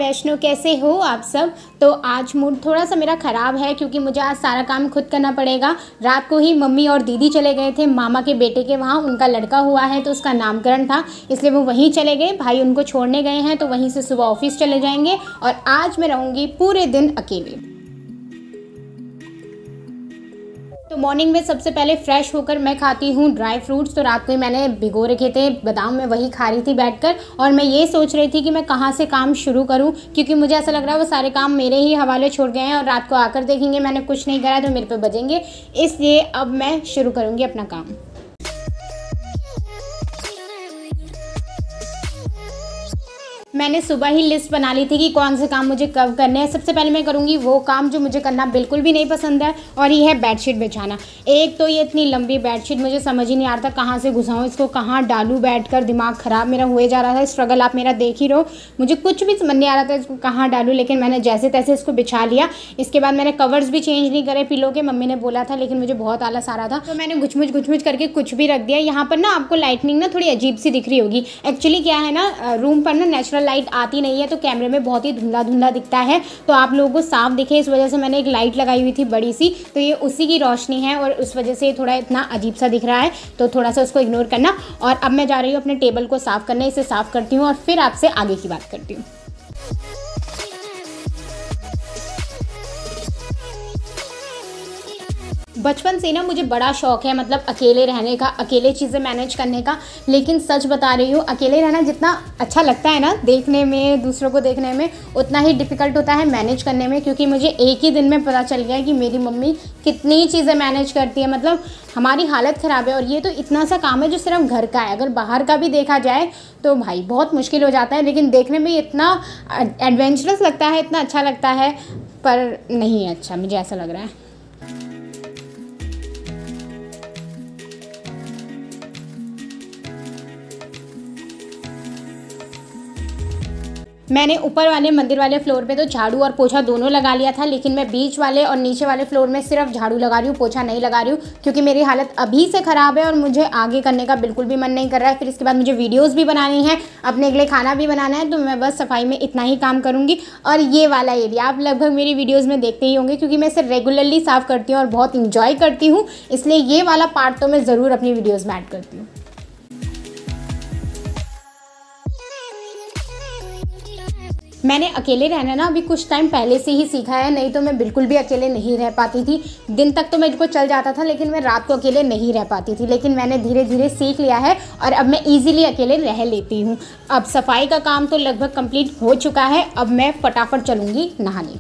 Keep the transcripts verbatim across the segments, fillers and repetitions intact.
वैष्णो, कैसे हो आप सब। तो आज मूड थोड़ा सा मेरा ख़राब है क्योंकि मुझे आज सारा काम खुद करना पड़ेगा। रात को ही मम्मी और दीदी चले गए थे मामा के बेटे के वहाँ, उनका लड़का हुआ है तो उसका नामकरण था, इसलिए वो वहीं चले गए। भाई उनको छोड़ने गए हैं तो वहीं से सुबह ऑफिस चले जाएंगे और आज मैं रहूँगी पूरे दिन अकेले। तो मॉर्निंग में सबसे पहले फ्रेश होकर मैं खाती हूँ ड्राई फ्रूट्स। तो रात को ही मैंने भिगो रखे थे बादाम, मैं वही खा रही थी बैठकर और मैं ये सोच रही थी कि मैं कहाँ से काम शुरू करूँ, क्योंकि मुझे ऐसा लग रहा है वो सारे काम मेरे ही हवाले छोड़ गए हैं और रात को आकर देखेंगे मैंने कुछ नहीं करा तो मेरे पे बजेंगे। इसलिए अब मैं शुरू करूँगी अपना काम। मैंने सुबह ही लिस्ट बना ली थी कि कौन से काम मुझे कब करने हैं। सबसे पहले मैं करूँगी वो काम जो मुझे करना बिल्कुल भी नहीं पसंद है, और ये है बेडशीट बिछाना। एक तो ये इतनी लंबी बेडशीट, मुझे समझ ही नहीं आ रहा था कहाँ से घुसाऊँ इसको, कहाँ डालूँ बैठकर। दिमाग ख़राब मेरा हुए जा रहा था। स्ट्रगल आप मेरा देख ही रहो, मुझे कुछ भी समझ नहीं आ रहा था इसको कहाँ डालूँ, लेकिन मैंने जैसे तैसे इसको बिछा लिया। इसके बाद मैंने कवर्स भी चेंज नहीं करे पिलो के, मम्मी ने बोला था, लेकिन मुझे बहुत आलस आ रहा था तो मैंने घुचमुच घुचमुच करके कुछ भी रख दिया। यहाँ पर ना आपको लाइटनिंग ना थोड़ी अजीब सी दिख रही होगी। एक्चुअली क्या है ना, रूम पर ना नेचुरल लाइट आती नहीं है तो कैमरे में बहुत ही धुंधला धुंधला दिखता है, तो आप लोगों को साफ दिखे इस वजह से मैंने एक लाइट लगाई हुई थी बड़ी सी, तो ये उसी की रोशनी है और उस वजह से थोड़ा इतना अजीब सा दिख रहा है, तो थोड़ा सा उसको इग्नोर करना। और अब मैं जा रही हूँ अपने टेबल को साफ़ करने, इसे साफ़ करती हूँ और फिर आपसे आगे की बात करती हूँ। बचपन से ना मुझे बड़ा शौक़ है, मतलब अकेले रहने का, अकेले चीज़ें मैनेज करने का। लेकिन सच बता रही हूँ, अकेले रहना जितना अच्छा लगता है ना देखने में, दूसरों को देखने में, उतना ही डिफ़िकल्ट होता है मैनेज करने में। क्योंकि मुझे एक ही दिन में पता चल गया कि मेरी मम्मी कितनी चीज़ें मैनेज करती है। मतलब हमारी हालत ख़राब है और ये तो इतना सा काम है जो सिर्फ घर का है, अगर बाहर का भी देखा जाए तो भाई बहुत मुश्किल हो जाता है। लेकिन देखने में इतना एडवेंचरस लगता है, इतना अच्छा लगता है, पर नहीं है अच्छा, मुझे ऐसा लग रहा है। मैंने ऊपर वाले मंदिर वाले फ्लोर पे तो झाड़ू और पोछा दोनों लगा लिया था, लेकिन मैं बीच वाले और नीचे वाले फ्लोर में सिर्फ झाड़ू लगा रही हूँ, पोछा नहीं लगा रही हूँ, क्योंकि मेरी हालत अभी से ख़राब है और मुझे आगे करने का बिल्कुल भी मन नहीं कर रहा है। फिर इसके बाद मुझे वीडियोज़ भी बनानी है, अपने के लिए खाना भी बनाना है, तो मैं बस सफाई में इतना ही काम करूँगी। और ये वाला एरिया आप लगभग मेरी वीडियोज़ में देखते ही होंगे, क्योंकि मैं इसे रेगुलरली साफ़ करती हूँ और बहुत इंजॉय करती हूँ, इसलिए ये वाला पार्ट तो मैं ज़रूर अपनी वीडियोज़ में ऐड करती हूँ। मैंने अकेले रहना ना अभी कुछ टाइम पहले से ही सीखा है, नहीं तो मैं बिल्कुल भी अकेले नहीं रह पाती थी। दिन तक तो मेरे को चल जाता था, लेकिन मैं रात को अकेले नहीं रह पाती थी। लेकिन मैंने धीरे धीरे सीख लिया है और अब मैं इजीली अकेले रह लेती हूँ। अब सफाई का काम तो लगभग कंप्लीट हो चुका है, अब मैं फटाफट चलूँगी नहाने।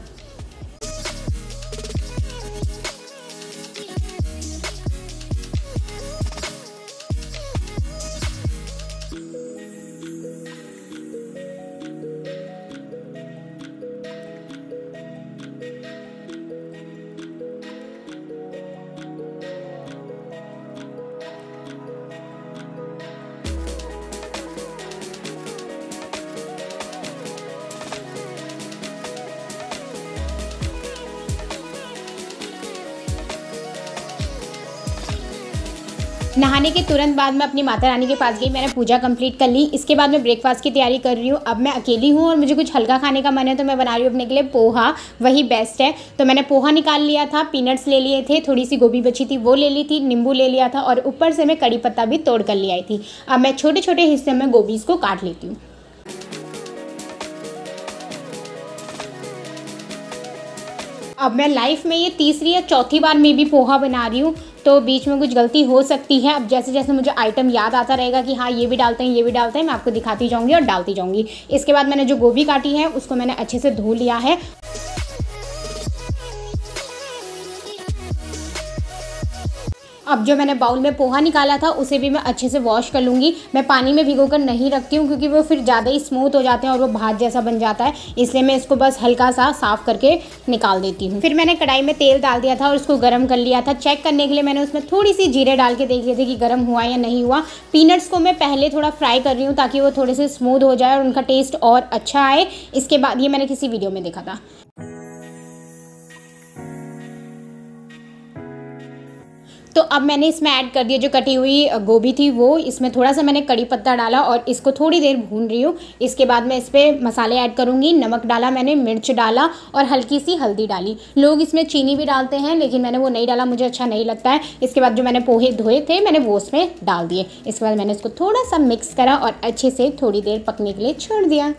नहाने के तुरंत बाद मैं अपनी माता रानी के पास गई, मैंने पूजा कंप्लीट कर ली। इसके बाद मैं ब्रेकफास्ट की तैयारी कर रही हूँ। अब मैं अकेली हूँ और मुझे कुछ हल्का खाने का मन है, तो मैं बना रही हूँ अपने के लिए पोहा, वही बेस्ट है। तो मैंने पोहा निकाल लिया था, पीनट्स ले लिए थे, थोड़ी सी गोभी बची थी वो ले ली थी, नींबू ले लिया था और ऊपर से मैं कड़ी पत्ता भी तोड़ कर ले आई थी। अब मैं छोटे छोटे हिस्से में गोभीज़ को काट लेती हूँ। अब मैं लाइफ में ये तीसरी या चौथी बार में भी पोहा बना रही हूँ, तो बीच में कुछ गलती हो सकती है। अब जैसे जैसे मुझे आइटम याद आता रहेगा कि हाँ ये भी डालते हैं ये भी डालते हैं, मैं आपको दिखाती जाऊँगी और डालती जाऊँगी। इसके बाद मैंने जो गोभी काटी है उसको मैंने अच्छे से धो लिया है। अब जो मैंने बाउल में पोहा निकाला था उसे भी मैं अच्छे से वॉश कर लूँगी। मैं पानी में भिगोकर नहीं रखती हूँ क्योंकि वो फिर ज़्यादा ही स्मूथ हो जाते हैं और वो भात जैसा बन जाता है, इसलिए मैं इसको बस हल्का सा साफ़ करके निकाल देती हूँ। फिर मैंने कढ़ाई में तेल डाल दिया था और उसको गर्म कर लिया था। चेक करने के लिए मैंने उसमें थोड़ी सी जीरे डाल के देख लिए थे कि गर्म हुआ या नहीं हुआ। पीनट्स को मैं पहले थोड़ा फ्राई कर रही हूँ ताकि वो थोड़े से स्मूथ हो जाए और उनका टेस्ट और अच्छा आए। इसके बाद ये मैंने किसी वीडियो में देखा था। तो अब मैंने इसमें ऐड कर दिया जो कटी हुई गोभी थी वो, इसमें थोड़ा सा मैंने कड़ी पत्ता डाला और इसको थोड़ी देर भून रही हूँ। इसके बाद मैं इस पर मसाले ऐड करूँगी। नमक डाला मैंने, मिर्च डाला और हल्की सी हल्दी डाली। लोग इसमें चीनी भी डालते हैं लेकिन मैंने वो नहीं डाला, मुझे अच्छा नहीं लगता है। इसके बाद जो मैंने पोहे धोए थे मैंने वो उसमें डाल दिए। इसके बाद मैंने इसको थोड़ा सा मिक्स करा और अच्छे से थोड़ी देर पकने के लिए छोड़ दिया।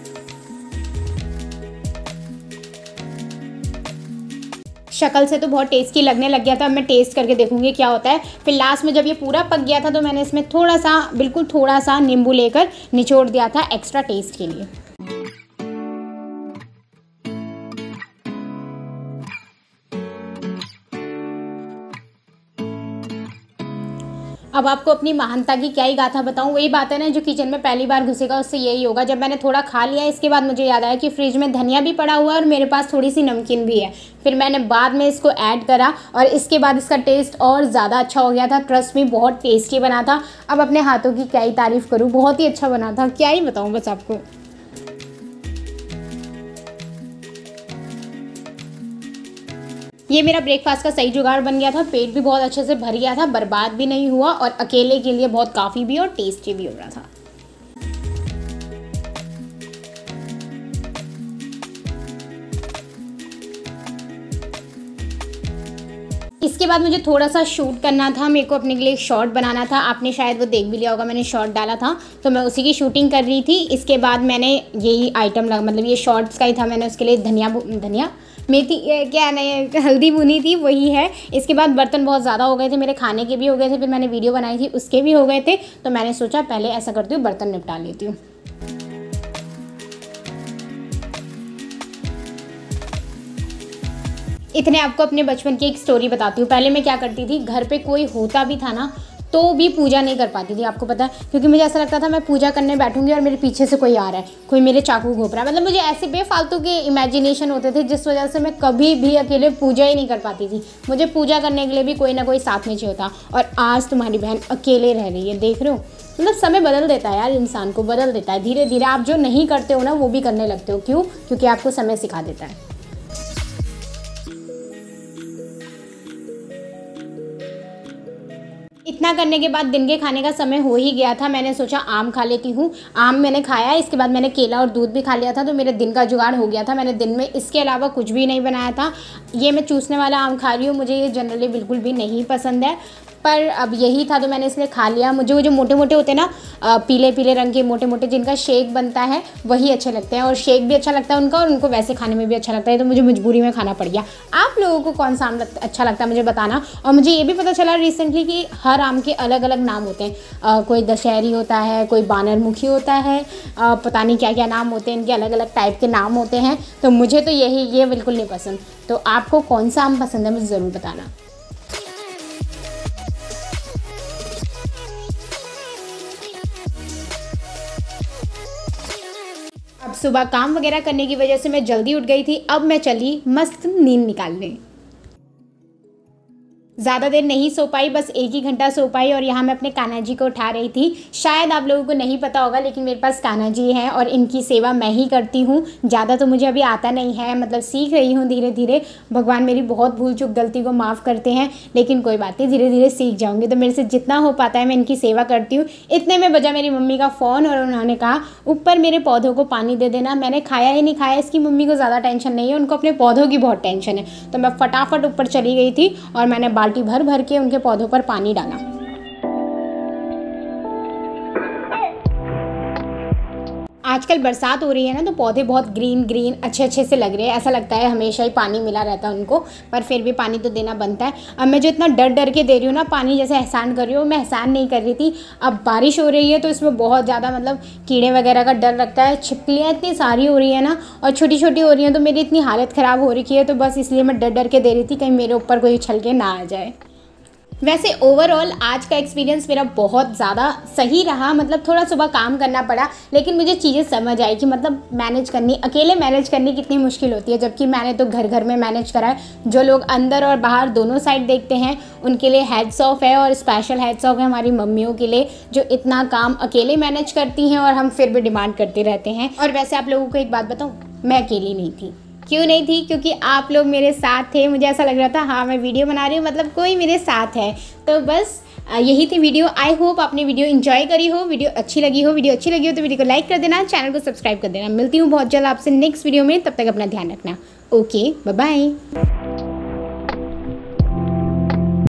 शक्ल से तो बहुत टेस्टी लगने लग गया था। अब मैं टेस्ट करके देखूंगी क्या होता है। फिर लास्ट में जब ये पूरा पक गया था तो मैंने इसमें थोड़ा सा, बिल्कुल थोड़ा सा नींबू लेकर निचोड़ दिया था एक्स्ट्रा टेस्ट के लिए। अब आपको अपनी महानता की क्या ही गाथा बताऊं। वही बात है ना, जो किचन में पहली बार घुसेगा उससे यही होगा। जब मैंने थोड़ा खा लिया इसके बाद मुझे याद आया कि फ्रिज में धनिया भी पड़ा हुआ है और मेरे पास थोड़ी सी नमकीन भी है। फिर मैंने बाद में इसको ऐड करा और इसके बाद इसका टेस्ट और ज़्यादा अच्छा हो गया था। ट्रस्ट मी, बहुत टेस्टी बना था। अब अपने हाथों की क्या ही तारीफ़ करूँ, बहुत ही अच्छा बना था, क्या ही बताऊँ बस आपको। ये मेरा ब्रेकफास्ट का सही जुगाड़ बन गया था। पेट भी बहुत अच्छे से भर गया था, बर्बाद भी नहीं हुआ और अकेले के लिए बहुत काफ़ी भी और टेस्टी भी हो रहा था। इसके बाद मुझे थोड़ा सा शूट करना था, मेरे को अपने के लिए एक शॉर्ट बनाना था। आपने शायद वो देख भी लिया होगा, मैंने शॉर्ट डाला था तो मैं उसी की शूटिंग कर रही थी। इसके बाद मैंने यही आइटम लगा, मतलब ये शॉर्ट्स का ही था। मैंने उसके लिए धनिया धनिया मेथी क्या नहीं हल्दी भुनी थी, वही है। इसके बाद बर्तन बहुत ज़्यादा हो गए थे, मेरे खाने के भी हो गए थे, फिर मैंने वीडियो बनाई थी उसके भी हो गए थे। तो मैंने सोचा पहले ऐसा करती हूँ, बर्तन निपटा लेती हूँ। इतने आपको अपने बचपन की एक स्टोरी बताती हूँ। पहले मैं क्या करती थी, घर पे कोई होता भी था ना तो भी पूजा नहीं कर पाती थी, आपको पता है, क्योंकि मुझे ऐसा लगता था मैं पूजा करने बैठूंगी और मेरे पीछे से कोई आ रहा है, कोई मेरे चाकू घोंप रहा है। मतलब मुझे ऐसे बेफालतू के इमेजिनेशन होते थे जिस वजह से मैं कभी भी अकेले पूजा ही नहीं कर पाती थी। मुझे पूजा करने के लिए भी कोई ना कोई साथ में चाहिए होता। और आज तुम्हारी बहन अकेले रह रही है, देख रहे हो। मतलब समय बदल देता है यार, इंसान को बदल देता है धीरे धीरे। आप जो नहीं करते हो ना वो भी करने लगते हो। क्यों? क्योंकि आपको समय सिखा देता है। इतना करने के बाद दिन के खाने का समय हो ही गया था। मैंने सोचा आम खा लेती हूँ। आम मैंने खाया, इसके बाद मैंने केला और दूध भी खा लिया था, तो मेरे दिन का जुगाड़ हो गया था। मैंने दिन में इसके अलावा कुछ भी नहीं बनाया था। ये मैं चूसने वाला आम खा रही हूँ, मुझे ये जनरली बिल्कुल भी नहीं पसंद है, पर अब यही था तो मैंने इसलिए खा लिया। मुझे वो जो मोटे मोटे होते हैं ना, पीले पीले रंग के मोटे मोटे, जिनका शेक बनता है, वही अच्छे लगते हैं। और शेक भी अच्छा लगता है उनका, और उनको वैसे खाने में भी अच्छा लगता है, तो मुझे मजबूरी में खाना पड़ गया। आप लोगों को कौन सा आम अच्छा लगता है मुझे बताना। और मुझे ये भी पता चला रिसेंटली कि हर आम के अलग अलग नाम होते हैं। आ, कोई दशहरी होता है, कोई बानरमुखी होता है, आ, पता नहीं क्या क्या नाम होते हैं, इनके अलग अलग टाइप के नाम होते हैं। तो मुझे तो यही ये बिल्कुल नहीं पसंद। तो आपको कौन सा आम पसंद है मुझे ज़रूर बताना। अब सुबह काम वगैरह करने की वजह से मैं जल्दी उठ गई थी। अब मैं चली मस्त नींद निकालने। ज़्यादा देर नहीं सो पाई, बस एक ही घंटा सो पाई। और यहाँ मैं अपने कान्हा जी को उठा रही थी। शायद आप लोगों को नहीं पता होगा, लेकिन मेरे पास कान्हा जी हैं और इनकी सेवा मैं ही करती हूँ। ज़्यादा तो मुझे अभी आता नहीं है, मतलब सीख रही हूँ धीरे धीरे। भगवान मेरी बहुत भूल चूक गलती को माफ़ करते हैं, लेकिन कोई बात नहीं, धीरे धीरे सीख जाऊँगी। तो मेरे से जितना हो पाता है मैं इनकी सेवा करती हूँ। इतने में बजा मेरी मम्मी का फ़ोन और उन्होंने कहा ऊपर मेरे पौधों को पानी दे देना। मैंने खाया ही नहीं खाया, इसकी मम्मी को ज़्यादा टेंशन नहीं है, उनको अपने पौधों की बहुत टेंशन है। तो मैं फटाफट ऊपर चली गई थी और मैंने बाल्टी भर भर के उनके पौधों पर पानी डाला। आजकल बरसात हो रही है ना, तो पौधे बहुत ग्रीन ग्रीन अच्छे अच्छे से लग रहे हैं। ऐसा लगता है हमेशा ही पानी मिला रहता है उनको, पर फिर भी पानी तो देना बनता है। अब मैं जो इतना डर डर के दे रही हूँ ना पानी, जैसे एहसान कर रही हूँ, मैं एहसान नहीं कर रही थी। अब बारिश हो रही है तो इसमें बहुत ज़्यादा मतलब कीड़े वगैरह का डर लगता है। छिपकलियाँ इतनी सारी हो रही है ना, और छोटी छोटी हो रही हैं, तो मेरी इतनी हालत ख़राब हो रखी है। तो बस इसलिए मैं डर डर के दे रही थी, कहीं मेरे ऊपर कोई उछल के ना आ जाए। वैसे ओवरऑल आज का एक्सपीरियंस मेरा बहुत ज़्यादा सही रहा। मतलब थोड़ा सुबह काम करना पड़ा, लेकिन मुझे चीज़ें समझ आई कि मतलब मैनेज करनी, अकेले मैनेज करनी कितनी मुश्किल होती है। जबकि मैंने तो घर घर में मैनेज करा है। जो लोग अंदर और बाहर दोनों साइड देखते हैं उनके लिए हैट्स ऑफ है, और स्पेशल हैट्स ऑफ है हमारी मम्मियों के लिए, जो इतना काम अकेले मैनेज करती हैं और हम फिर भी डिमांड करते रहते हैं। और वैसे आप लोगों को एक बात बताऊँ, मैं अकेली नहीं थी। क्यों नहीं थी? क्योंकि आप लोग मेरे साथ थे। मुझे ऐसा लग रहा था हाँ मैं वीडियो बना रही हूँ मतलब कोई मेरे साथ है। तो बस यही थी वीडियो। आई होप आपने वीडियो एंजॉय करी हो, वीडियो अच्छी लगी हो। वीडियो अच्छी लगी हो तो वीडियो को लाइक कर देना, चैनल को सब्सक्राइब कर देना। मिलती हूँ बहुत जल्द आपसे नेक्स्ट वीडियो में, तब तक अपना ध्यान रखना। Okay, bye bye.